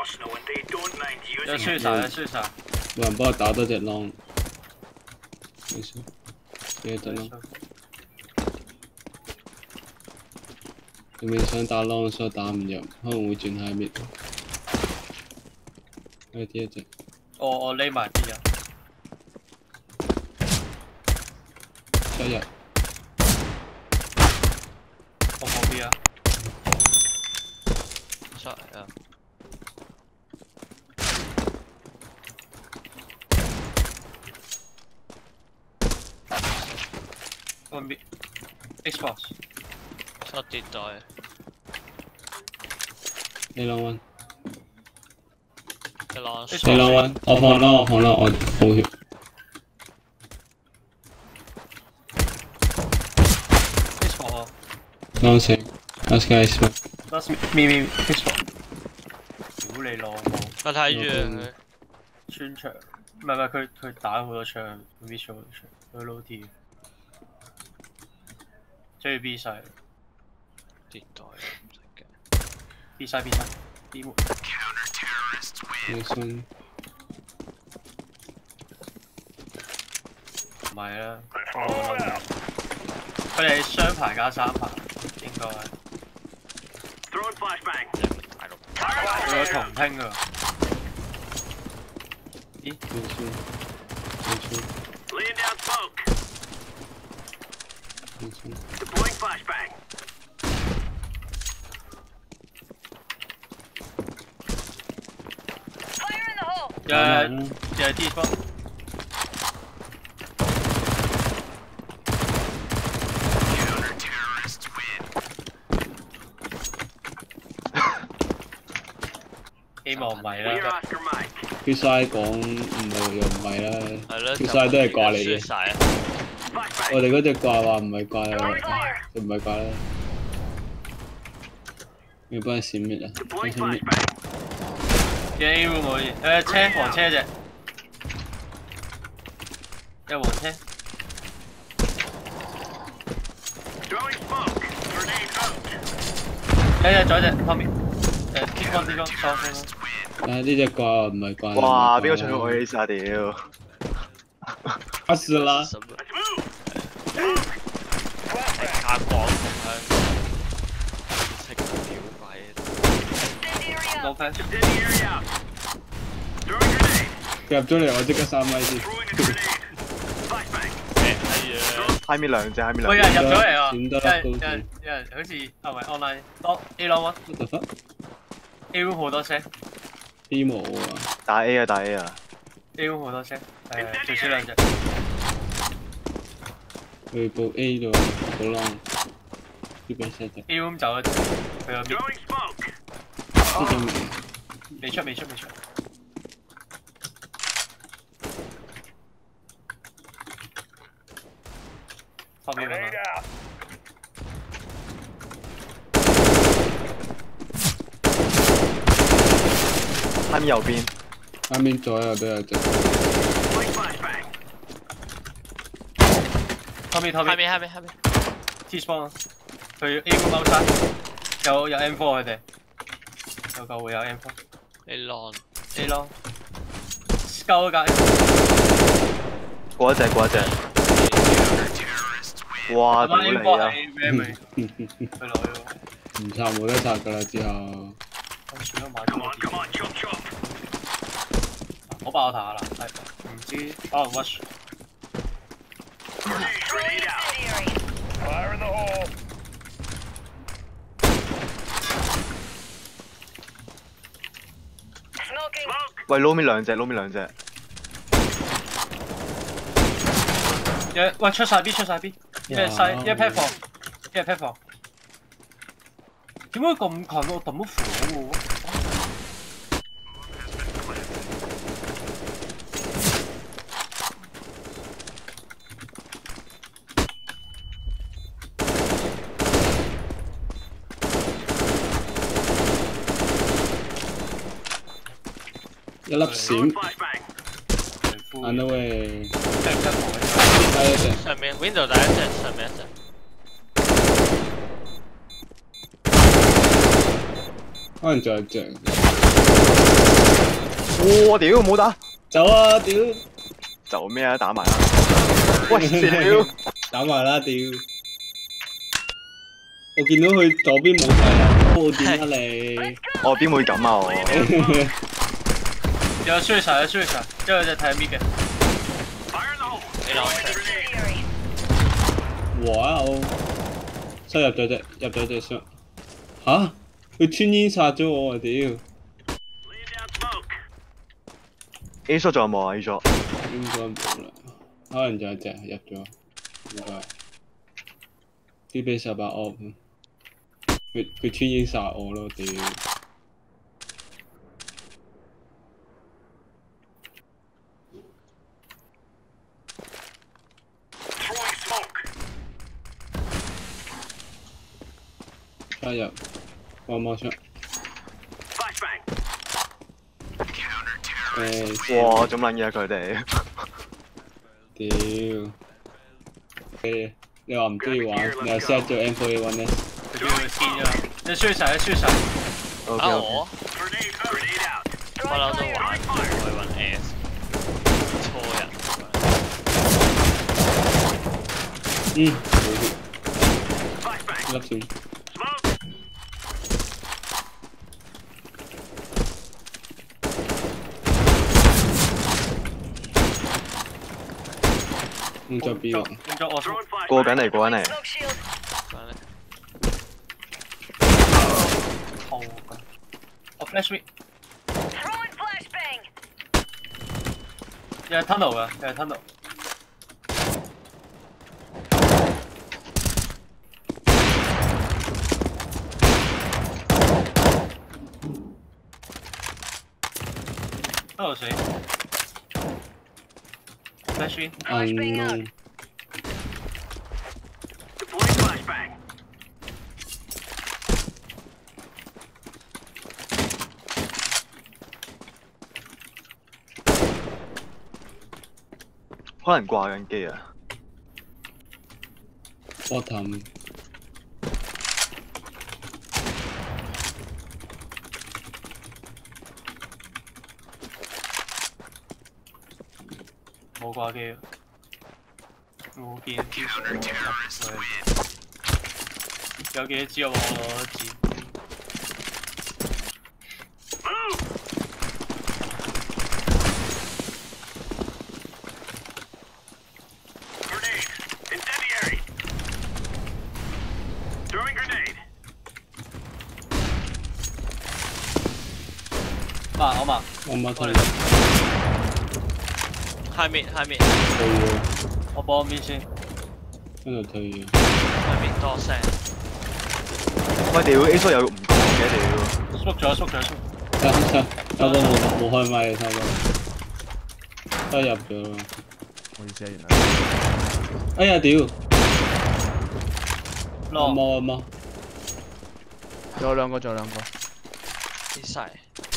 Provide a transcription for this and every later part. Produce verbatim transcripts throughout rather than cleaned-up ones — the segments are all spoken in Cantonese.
有輸晒，有輸晒。 冇人幫我打多隻浪。冇事，幾隻浪。佢面想打浪，所以打唔入，可能會轉下面。呢啲一隻。 我我匿埋啲啊。 出入。 我冇 B 啊。 出嚟啊！ On B Xbox 失跌袋。 你兩蚊。 一浪。 你兩蚊，我放啦，我放啦，我補血。 Xbox 啊。 浪死 ，last guy Xbox。 last me me Xbox。屌你老母！ 我睇住佢。 穿牆，唔係唔係佢佢打好多槍 ，visual 好多槍，佢 low T。 追 B 晒， 跌袋唔使嘅。 B 晒 B 晒 B 門。 你信？ 唔係啊，佢哋雙排加三排，應該。佢有同拼㗎。咦？ 你信？你信？ Deploying flashbang. Fire in the hole. 誒誒 D 方。希望唔係啦。 必曬講唔係又唔係啦。 係咯。 必曬都係掛你嘅。 輸曬。 我哋嗰隻掛話唔係掛啦，就唔係掛啦。要幫佢閃滅啊！幫閃滅。 嘅 A 會唔會？誒車黃車隻，有黃車。有有左隻後面，誒 T 光 T 光，收聲啦。 啊！呢隻掛唔係掛。 哇！邊個搶我 A 晒屌？ 打死啦！ 下光同香，食屌鬼。 冇 flash。 入咗嚟，我即刻三米先。 下面兩隻，下面兩隻。 喂，有人入咗嚟啊！ 點得有人有人有人好似啊，唔係 online，多 A long one。A room 好多車。 B 冇啊！ 打 A 啊，打 A 啊 ！A room 好多車，誒最少兩隻。 去報 A 度，好啦，要俾 set 嘅。 A room 走咗，佢有邊？ 呢種未出未出未出。後面嚟嘛？ 下面右邊， 下面左右都有隻。 後面後面下面下面下面 T spawn 啊！佢 A 個踎山，有有 M four 佢哋，有救會有 M four。 A long A long，鳩架。 過一隻過一隻。哇！屌你啊！ 佢落去喎。 唔拆冇得拆㗎啦，之後。 我算咗買咗。我爆塔啦，係唔知可能 watch。 Fire in the hole. 喂，撈面兩隻，撈面兩隻。 一喂出晒 B 出晒 B， 一係細一係 pad 房，一係 pad 房。點解咁近我抌咗火喎？ 一粒閃 ，underway， 第一隻， 上面 window 第一隻，上面一隻， 可能仲有隻。 哇！屌冇打， 走啊！屌， 就咩啊？打埋啦！喂，屌！ 打埋啦！屌，我見到佢左邊冇晒人，我點啊你？ 我邊會咁啊我？ 有 switch 晒，有 switch 晒，之後就睇 mid 嘅。 A long set。 哇！我收入咗隻，入咗隻箱。吓？佢穿煙殺咗我啊！屌！ A shot 仲有冇啊 ？A shot 應該冇啦，可能仲有隻入咗，應該。啲俾十八 off， 佢佢穿煙殺我咯，屌！加入 one more shot。誒， 哇！做乜撚嘢佢哋？ 屌！誒，你話唔中意玩，你又 set 咗 M four A one S。 佢邊會見啊？你 switch 晒，你 switch 晒。 O 啊 K 我不嬲都玩去揾 S 初人。 嗯，冇血，粒線。用咗 B 喎， 用咗我過緊嚟，過緊嚟。 翻嚟。 好㗎。我 flash me。又係 tunnel 㗎，又係 tunnel。tunnel 死。flash me。 unknown。 可能掛緊機啊！ bottom。 冇掛機啊！冇見啲水。有幾多支我攞一支。嘛，我嘛， 我冇睇。 下面下面。 退咗， 我幫邊先。 跟住退咗。 下面多聲。 喂屌 A shot 有唔講嘅屌。 縮咗縮咗縮。 差差差哥冇冇開麥嘅差哥，都入咗啦。 唔好意思啊，原來。 哎呀屌！ 落。 冇啊冇。 仲有兩個，仲有兩個。 啲晒。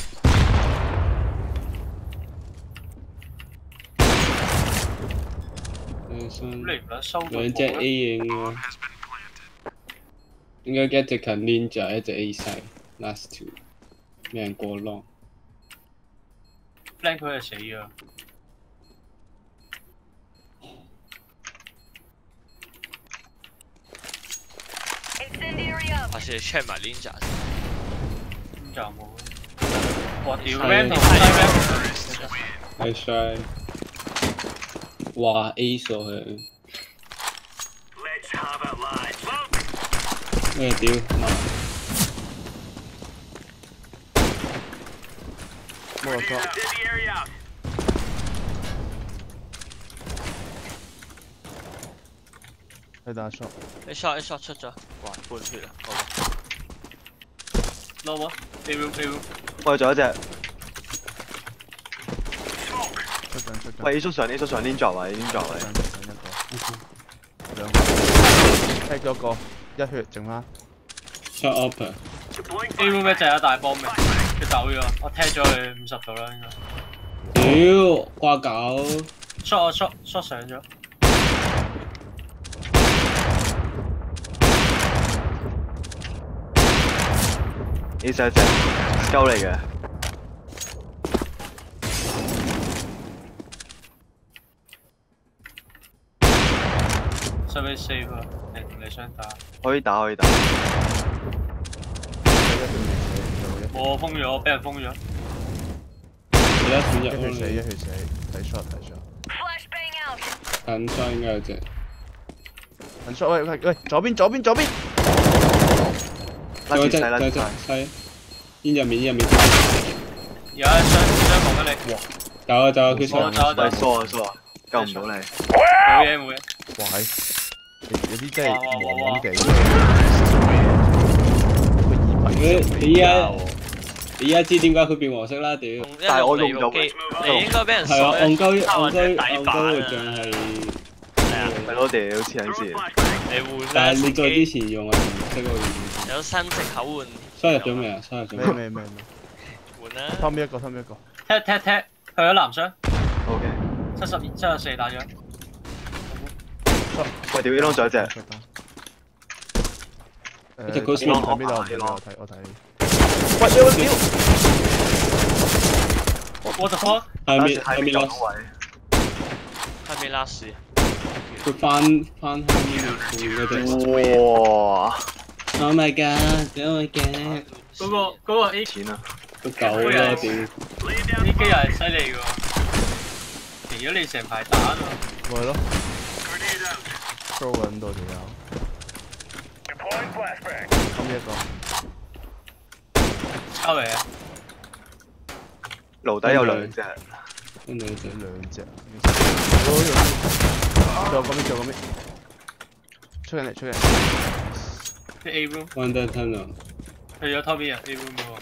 兩隻 A 影喎，應該一隻近 Ninja， 一隻 A 細 ，last two， 咩人過浪 ？Blank 佢係死咗。 還是 check 埋 Ninja 先。 Ninja 冇。我屌 Ram 同西 Ram。 係衰。哇 A 咗佢。咩屌媽！ 冇落錯。你打 shot。 你 shot 你 shot 出咗，哇半血啊！好。 攞喎 ，A room A room。 喂，仲有一隻。 出緊出緊。 喂 A shot 上 A shot 上 Ninja 位 Ninja 位。 上一個。兩個。踢咗個，一血剩翻。 shot open。 A room 一隻有大波咩？佢走咗，我踢咗佢五十度啦應該。 屌掛狗 ！shot 我 shot shot 上咗。 A 細一隻，鳩嚟嘅。 使唔使 save 啊？定你想打？ 可以打可以打。 我封咗，俾人封咗。 而家選一入血死一血死，睇 shot 睇 shot。 Flashbang out. 近雙應該有隻。 近 shot 喂喂喂，左邊左邊左邊。 拉有隻住晒拉住有隻晒。 西，煙入面煙入面。 而家雙雙望緊你。 走啊走啊，佢我上。 走喂疏啊疏啊，救唔到你。 冇嘢冇嘢。 哇係，有啲真係黃黃地。 你依家你依家知點解佢變黃色啦？屌！ 但係我用咗機，你應該俾人係啊，戇鳩戇或者鳩戇鳩底板嘅像啊！ 係。 係啊， 咪咯屌黐撚線。 你換啦， 但係你再之機前用係唔識喎。 有新藉口換。 收入咗未啊？收入咗咩未？ 咩咩咩？ 換啦。 偷邊一個偷邊一個？ 踢踢踢，去咗南雙， O K。 七十二七十四打咗。 喂屌 A 窿仲有一隻。 誒， 隻高斯邊度邊度我睇我睇。 喂屌屌！ 我就方係面係面係面啦， 位。 係咪拉屎？ 佢翻翻下面嗰隻。 哇！ Oh my god！Oh my god！ 嗰個嗰個 A 錢啊！ 個狗咯屌！ A 機又係犀利㗎喎，肥咗你成排蛋啊！ 咪係咯。throw 緊到條友。偷邊一個？ 抄嚟啊！ 爐底有兩隻。 跟住就兩隻。仲有嗰邊仲有嗰邊。出緊嚟出緊嚟。 啲 A room one down tunnel。 去咗 top B 啊 A room 嗰個。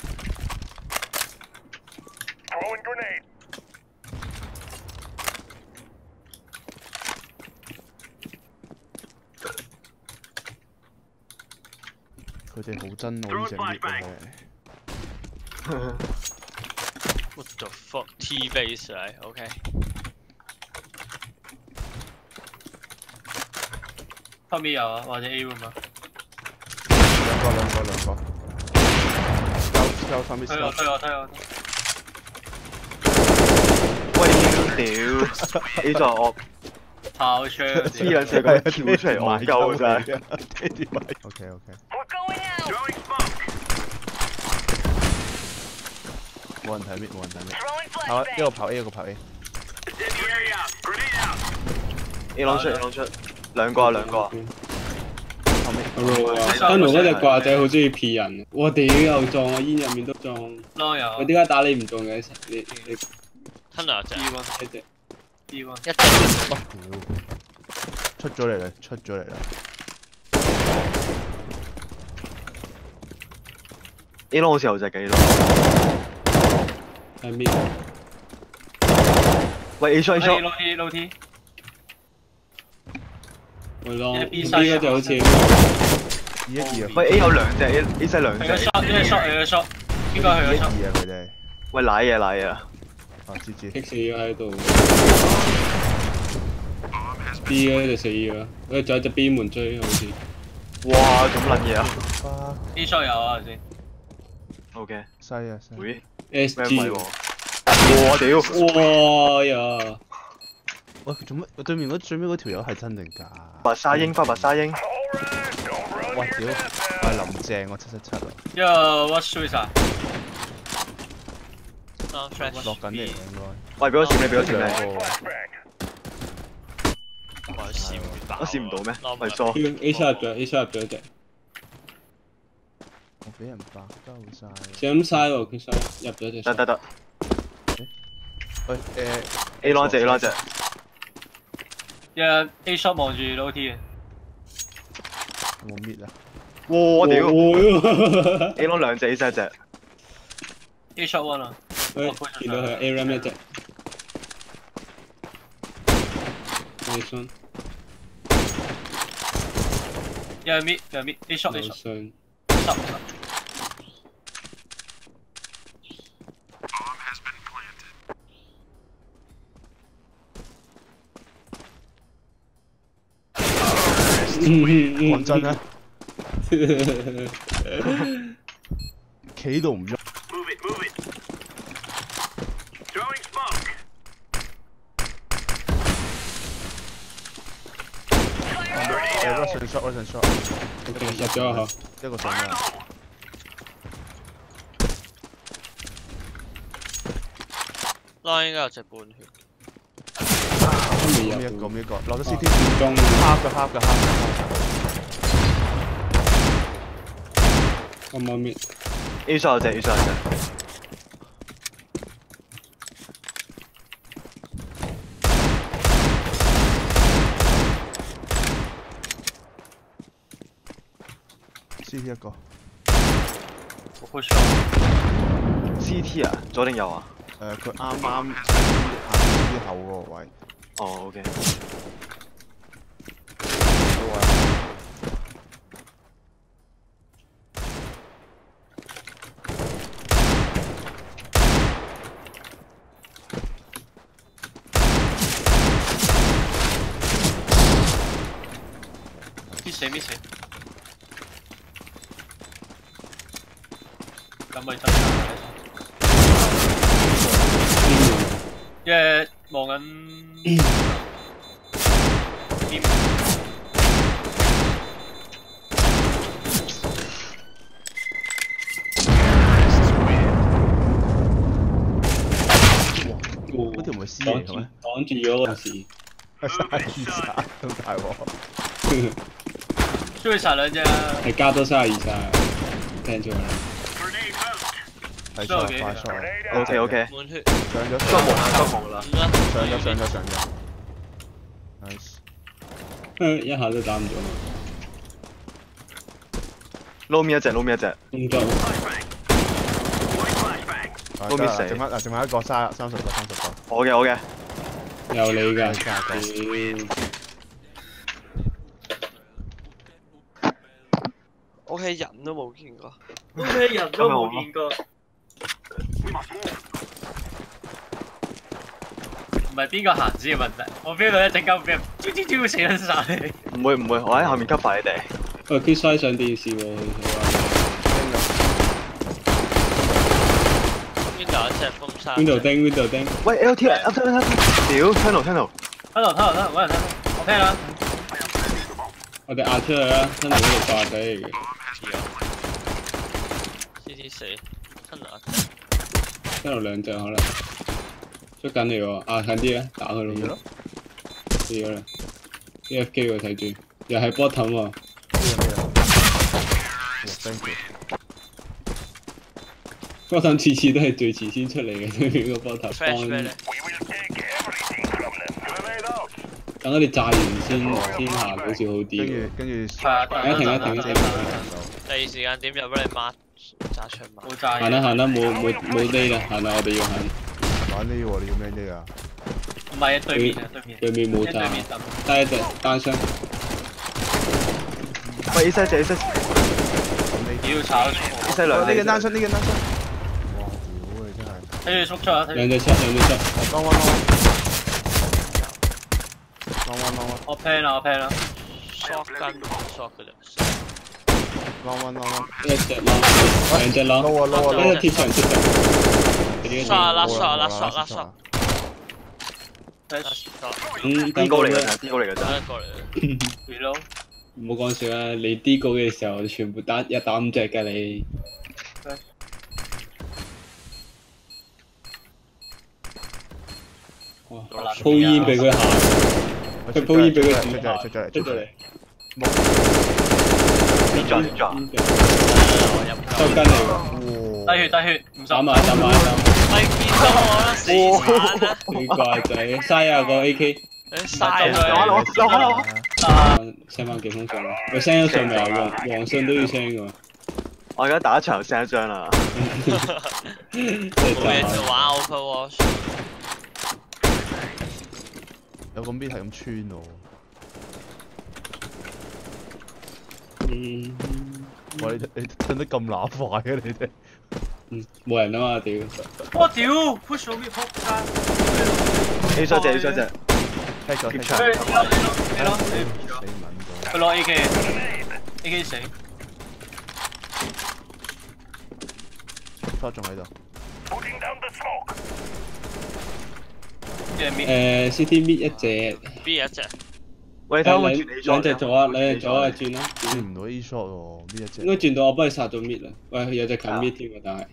佢哋好憎我呢隻滅嘅。 What the fuck? T base 嚟，OK。 top B 有啊，或者 A room 啊。 兩個兩個兩個。交交三邊推我推我推我。 喂屌！A 座我炮槍。 黐撚線咁跳出嚟戇鳩真係。 OK OK。 We're going out. 冇人睇咩冇人睇咩。 Throwing 跑 flashbang. 一個跑 A 一個跑 A。 A 窿出 A 窿出，兩個啊兩個啊。 後尾。 跟住嗰隻掛仔好中意騙人，我屌又撞啊，煙入面都撞。 啷有。 我點解打你唔中嘅？你你 Tunnel 隻 B one 一隻 B one。 一隻。 哇！出咗嚟啦出咗嚟啦。 A 窿好似有隻幾多？ 係咩？ 喂 A shot A shot。 low T low T。 會咯 B ，B 嗰隻好似二一二啊。 喂 A 有兩隻 A A 細兩佢個隻。 shot，呢個 shot，呢個 shot，邊個二一去咗 shot？ 二啊佢哋。 喂賴嘢賴嘢啊！ 啊知知。 激死咗喺度。B 嗰隻死咗，佢仲有隻 B 門追好似。 哇做乜撚嘢啊花。 A shot 有啊頭先。 ？O K。 西啊西。 喂 S 咩 G。 位喎？哇屌！ 哇呀！ 喂做乜？我對面嗰最尾嗰條友係真定假？ 白沙英花白沙英。 哇屌！係林鄭喎七七七啊。 Yo what shoes 啊？ 當 flash 落緊嚟應該。 喂俾我閃你俾我閃兩你。 個。 我閃唔到。 我閃唔到咩？ 攞唔喂到疏。 A 出入咗 A 出入咗一隻， 我俾人白鳩晒。 閃晒喎，佢晒入咗隻。 得得得。 喂誒 A 窿一隻 A 窿一隻。 一 A shot 望住 low T 嘅。 有冇搣啊？ 哇屌哦 ！A 窿兩隻 A 細一隻。 A shot one 啊。 喂，見到佢 A ram 一隻。你信？ 一 mid 一 mid A shot A 我 shot。 信。 十十。 講真啊，企度唔喐。 Move it, move it. Throwing smoke. Fire shot， 我陣 shot， OK， 入咗啊嗬。 一個上嘅。 拉應該有隻半血。 都未入。 咁一個，咁一個，落咗 C T。 中。 half 嘅 half 嘅 half 嘅。 我冇滅。 A shot 有隻 A shot 有隻。 C T 一個。 我 push 咗。 C T 啊，左定右啊？ 誒，佢啱啱行之後嗰個位。 哦 ，OK。 搣死搣死。咁咪真係。一望緊。點？ 嗰條唔係 C 嚟嘅咩？ 擋住咗嗰時。 三二殺咁大鑊。 追殺兩隻。 係加多三十二殺，聽咗啦。 係錯，快錯。 OK OK。 滿血。 上咗。 都冇啦，都冇啦。 上咗上咗上咗。Nice。 一下都打唔咗。 撈面一隻，撈面一隻。 動作。 撈面死。 剩翻嗱，剩翻一個三三十個三十個。 我嘅我嘅。 有你㗎。 O K 人都冇見過。 O K 人都冇見過。唔係邊個行先嘅問題，我 feel 到一陣間俾人招招招死緊晒你。 唔會唔會，我喺後面 cover 你哋。 喂，佢衰上電視喎， 邊度一隻風沙？ 邊度釘邊度釘？ 喂 L T L T L T， 屌 tunnel tunnel。 tunnel tunnel tunnel，揾人 tunnel，我聽啦。 我哋壓出去啦，tunnel嗰度掛仔嚟嘅。 C T 死 ，tunnel。 tunnel兩隻可能。出緊嚟喎，壓近啲啊，打佢咯。死咗啦 ！A F K 喎，睇住，又係 bottom 喎。 Thank you。 bottom 次次都係最遲先出嚟嘅，對面個 bottom 幫。等我哋炸完先先行，好似好啲。跟住跟住。 停一停一停一停。 第二時間點入俾你抹炸出抹。 行啦行啦，冇冇冇呢啦，行啦，我哋要行。 玩呢喎，你要咩呢啊？ 唔係啊，對面啊，對面。 對面冇炸，得一隻單雙。 喂 ，A 西隻 A 西。 屌炒 ！A 西兩。 呢個單雙，呢個單雙。哇！屌你真係。 睇住縮出啊！ 兩隻出，兩隻出。 當彎當彎。當彎當彎。 我 plan 啦，我 plan 啦。 shot 跟 shot 嘅啫。 當彎當彎。 一隻撈，兩隻撈。 撈啊撈啊撈！ 一隻貼牆貼牆。 刷啦刷啦刷啦刷。 嗯， 邊個嚟㗎？邊個嚟㗎？真係。過嚟。 Reload。 唔好講笑啦，你 D 高嘅時候全部打一打五隻㗎你。哇！鋪煙俾佢行，佢鋪煙俾佢煮下， 出咗嚟出咗嚟。 跌咗跌咗。 收筋嚟喎。 低血低血，唔打埋打埋打埋。 咪見到我啦，死慘啦！ 你怪仔，嘥啊個 A K。 嘥啊！ 留我留我留我。 send 翻幾封信，我 send 咗信未啊？黃黃信都要 send 㗎。 我而家打一場 send 一張啦。 冇嘢做玩 Overwatch。 有個 mid 係咁穿我。 嗯。 喂，你你吞得咁乸快嘅你哋？ 嗯，冇人啊嘛，屌！ 我屌 ，push 到邊撲街 ！A shot 隻 A shot 隻。 踢咗踢咗。你咯，你咯。 死撚咗。 佢攞 A K，A K 死。 shot 仲喺度。 誒 ，C T 搣一隻。 B 一隻。 喂，睇可唔可以誒轉 A 兩 shot？ 隻左啊，兩隻左啊，轉啦。 轉唔到 A shot 喎，呢一隻。 應該轉到我幫你殺咗 mid 啦。喂，有隻近 mid 添喎，但係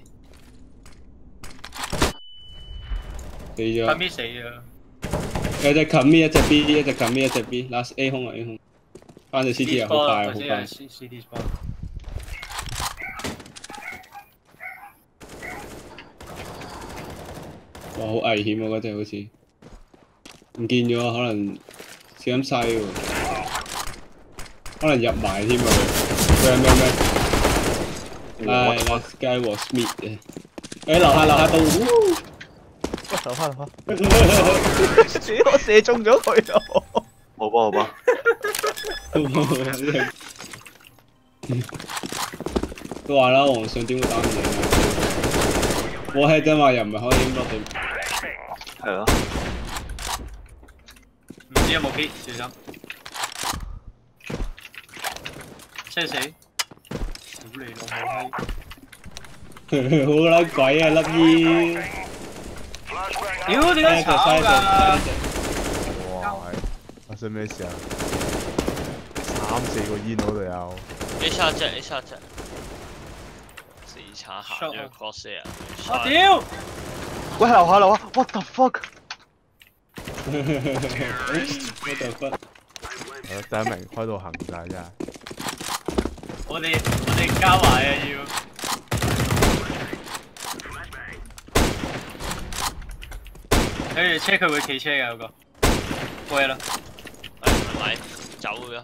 死咗。 近 mid 死啊！ 有隻近 mid 一隻 B， 一隻近 mid 一隻 B，last A 空啊 A 空。翻隻 C T 又好快好快。 C C D spawn。 哇，好危險喎！嗰隻好似唔見咗，可能小心西喎，可能入埋添啊佢。咩咩咩？唉 ，last guy was mid 嘅。誒，樓下樓下到。 喂，樓下樓下。死我射中咗佢啊！ 好吧好吧。 都話啦，皇上點會打唔贏啊？我係啫嘛，又唔係可以咁多對。 係咯。 唔知有冇 hit 小心。車死！屌你老母好撚鬼啊！粒煙。 屌點解炒㗎？ 哇！發生咩事啊？三四個煙嗰度有。 A 叉隻 A 叉隻。死叉行咗 cross 啊！ 我屌！ 喂，樓下樓下 ，what the fuck？ what the fuck？ 係第一名開到行晒真係。 我哋我哋加埋啊要。睇住車佢會企車㗎嗰個。過嘢啦。 係咪走咗？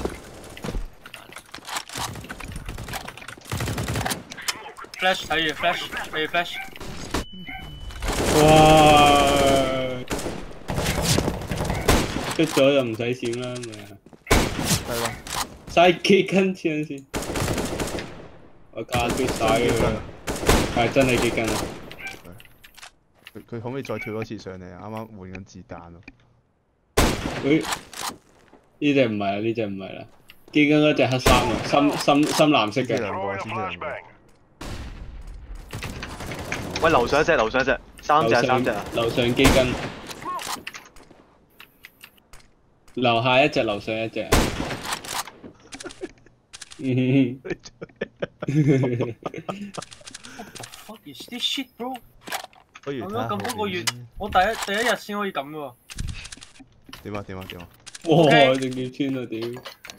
flash 睇住 flash 睇住 flash。 哇！出咗就唔使閃啦，咪係咯。 嘥幾斤錢先？我加啲嘥佢，係真係幾斤啊！ 佢佢可唔可以再跳多次上嚟啊？啱啱換緊子彈咯。 佢呢隻唔係啦，呢隻唔係啦。基根嗰隻黑衫啊，深深深藍色嘅。 兩個，先兩個。 喂，樓上一隻，樓上一隻，三隻三隻啊！ 樓上基根，樓下一隻，樓上一隻。嗯 What is this shit, bro？ 不如咁樣咁多個月，我第一第一日先可以咁喎。 點啊點啊點啊！ 哇！仲要穿啊屌！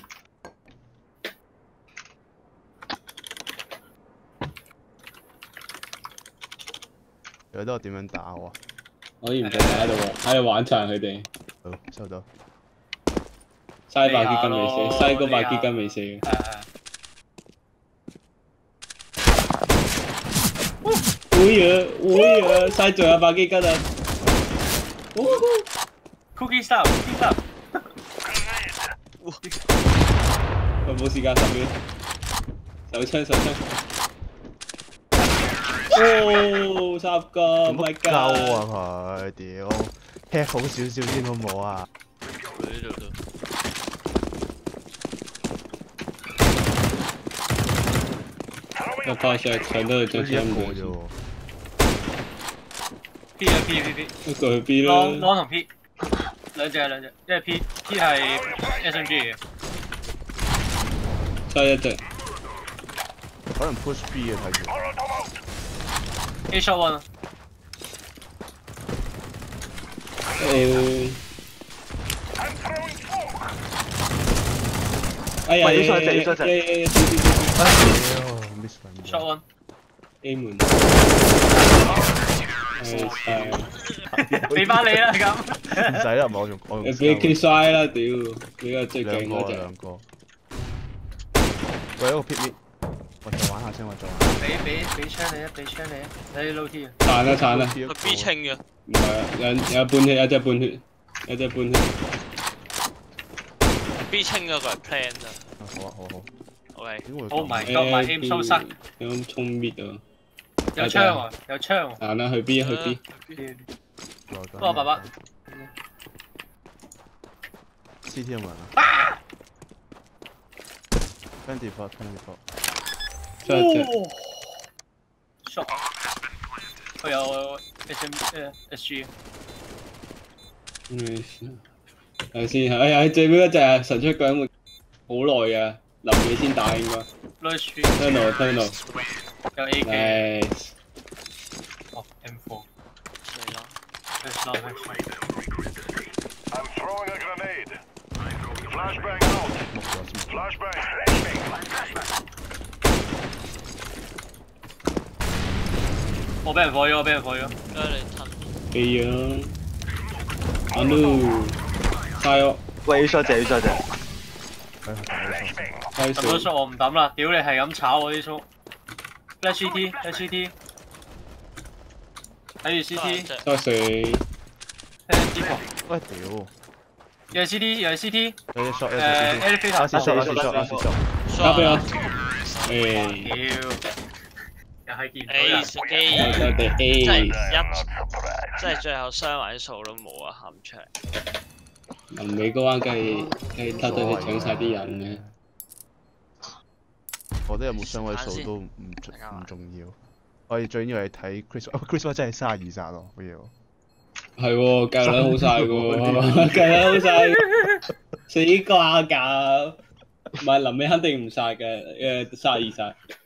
有得我點樣打喎？ 可以唔使喺度喎，喺度玩殘佢哋。 好，收到。 西把結根未死，西嗰把結根未死嘅。會啊會啊，西仲有把結根啊！ Cookie style，cookie style。 喂，冇時間十秒，手槍手槍。哦，十個 ，My God！ 夠啊佢，屌 ，hit 好少少先好唔好啊？ 呢度都。 我靠！上上到去張槍冇啫喎。 P 啊 P P P。 一個去 B 啦。 Long Long 同 P， 兩隻兩隻，因為 P P 係 S M G 嘅。 西一隻。 可能 push B 嘅睇住。 A shot one 啊。 誒。哎呀！ 喂，要上隻，要上隻。 miss 緊。 shot one。 A 門。 俾翻你啦咁。 唔使啦，我用我用。 你俾佢嘥啦，屌！你個最勁嗰隻。 兩個。喂，一個 pick me， 我再玩下先，我再玩。 俾俾俾槍你啊！俾槍你啊！你撈 T 啊！ 殘啦殘啦！ 佢 B 清嘅。 唔係啊，有有半血，有隻半血，有隻半血。 B 清嗰個係 plan 啊。 好啊好啊好。 OK。 Oh my god！ my aim so suck。 有咁衝搣啊！ 有槍啊！有槍啊！ 彈啦，去 B 去 B。 不過爸爸。 C T 有冇人啊？twenty four twenty four。 出一隻。 shot。佢有 S M 誒 S G。 咩事？ 係先係，哎呀，最尾嗰隻啊，神出鬼沒，好耐嘅，臨尾先打應該。 Nice Tunnel tunnel， 有 A K， nice。 哦 M 四， 死啦！ Nice nice nice。 I'm throwing a grenade. Flashbang out. Flashbang. 我俾人火咗，我俾人火咗。 跟住你吞。 飛樣。啊 no， 嘥咗。 喂 A shot 隻 A shot 隻， 開抌咗水。 叔我唔抌啦，屌你係咁炒我啲叔。Flash C T，Flash C T， 睇住 C T， 開水。 聽 D 房， 喂屌！ 又係 C T， 又係 C T， 有隻 shot 有隻誒 elevator， 拉屎 shot 拉屎 shot 拉屎 shot， 交俾我。誒， 屌，又係見唔到 A 人。 手機我哋即係 A。 一，即係最後雙位數都冇啊，喊出嚟。 臨尾嗰彎梗係梗係偷偷地搶晒啲人嘅。 我覺得有冇雙位數都唔重唔重要。我哋最緊要係睇 Chris，Chris 真係三十二殺咯，好嘢喎。 係喎，計率好晒喎，計率好晒，死掛㗎！唔係臨尾肯定唔晒嘅，誒卅二晒。